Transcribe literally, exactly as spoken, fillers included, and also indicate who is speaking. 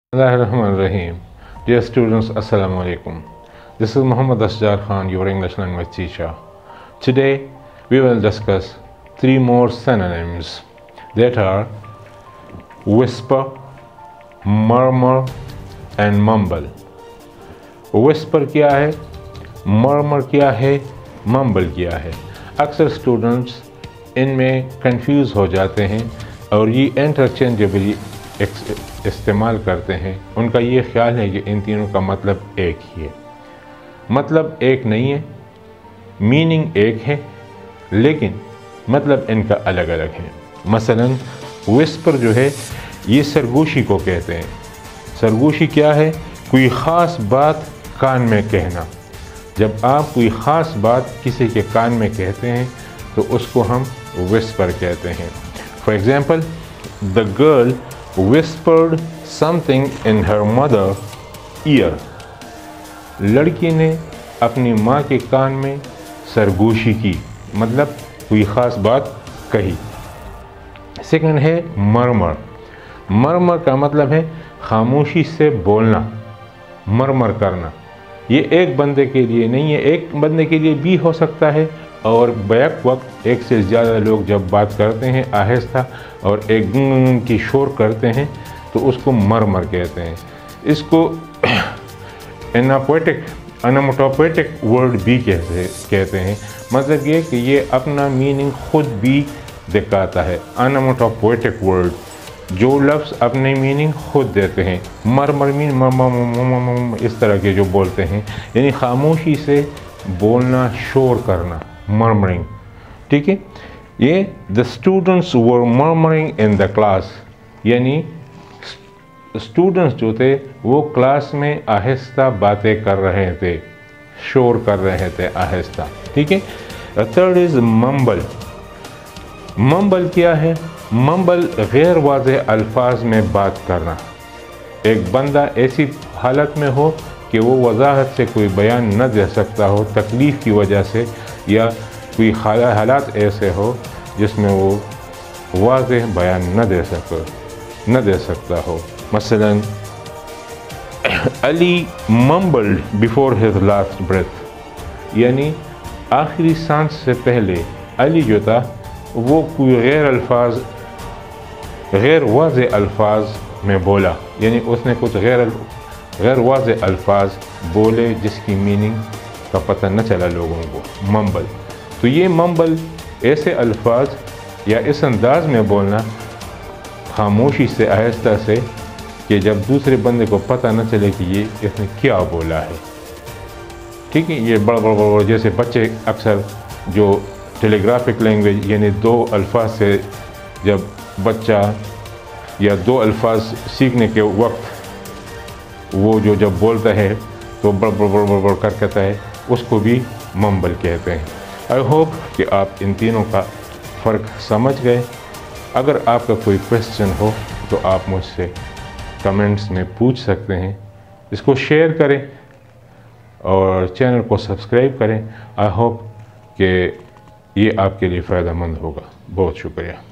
Speaker 1: Bismillahirrahmanirrahim. Dear students, Assalamu alaikum. This is Muhammad Asjar Khan, your English language teacher. Today we will discuss three more synonyms that are whisper, murmur and mumble. Whisper क्या है, murmur क्या है, mumble क्या है. अक्सर students इनमें confuse हो जाते हैं और ये इंटरचेंजेबली इस्तेमाल करते हैं. उनका ये ख्याल है कि इन तीनों का मतलब एक ही है. मतलब एक नहीं है, मीनिंग एक है, लेकिन मतलब इनका अलग अलग है. मसलन विस्पर जो है ये सरगोशी को कहते हैं. सरगोशी क्या है? कोई ख़ास बात कान में कहना. जब आप कोई ख़ास बात किसी के कान में कहते हैं तो उसको हम विस्पर कहते हैं. For example, the girl whispered something in her mother ear. लड़की ने अपनी माँ के कान में सरगोशी की, मतलब कोई ख़ास बात कही. सेकंड है मरमर. मरमर का मतलब है खामोशी से बोलना, मरमर करना. ये एक बंदे के लिए नहीं है, एक बंदे के लिए भी हो सकता है और बैक वक्त एक से ज़्यादा लोग जब बात करते हैं आहिस्ता और एक गुंग की शोर करते हैं तो उसको मरमर कहते हैं. इसको एनापोएटिक अनोमोटोपोएटिक वर्ड भी कहते कहते हैं. मतलब ये कि ये अपना मीनिंग खुद भी दिखाता है. अनोमोटोपोएटिक वर्ड, जो लफ्ज़ अपने मीनिंग खुद देते हैं. मरमर मीन मम इस तरह के जो बोलते हैं, यानी खामोशी से बोलना, शोर करना, murmuring. ठीक है. ये the students were murmuring in the class, यानी स्टूडेंट्स जो थे वो क्लास में आहिस्ता बातें कर रहे थे, शोर कर रहे थे आहिस्ता. ठीक है. Third is mumble. मम्बल क्या है? मम्बल गैर वाज़ेह अल्फाज में बात करना. एक बंदा ऐसी हालत में हो कि वो वजाहत से कोई बयान न दे सकता हो, तकलीफ़ की वजह से, या कोई हालात ऐसे हो जिसमें वो वाज़ेह बयान न दे सको न दे सकता हो. मसलन Ali mumbled before his last breath, यानी आखिरी सांस से पहले अली जो था वो कोई गैर अल्फाज गैर वाज़ेह अल्फाज में बोला, यानी उसने कुछ गैर गैर वाज़ेह अल्फाज बोले जिसकी मीनिंग का पता न चला लोगों को. मम्बल. तो ये मम्बल ऐसे अल्फाज या इस अंदाज में बोलना खामोशी से, आहिस्ता से, कि जब दूसरे बंदे को पता न चले कि ये इसने क्या बोला है. ठीक है. ये बड़ा बड़ा बड़ा जैसे बच्चे अक्सर जो टेलीग्राफिक लैंग्वेज, यानी दो अल्फाज से जब बच्चा या दो अल्फाज सीखने के वक्त वो जो जब बोलता है तो बड़ बड़ बड़ बड़ बड़ कर कहता है, उसको भी मम्बल कहते हैं. आई होप कि आप इन तीनों का फ़र्क समझ गए. अगर आपका कोई क्वेश्चन हो तो आप मुझसे कमेंट्स में पूछ सकते हैं. इसको शेयर करें और चैनल को सब्सक्राइब करें. आई होप कि ये आपके लिए फ़ायदेमंद होगा. बहुत शुक्रिया.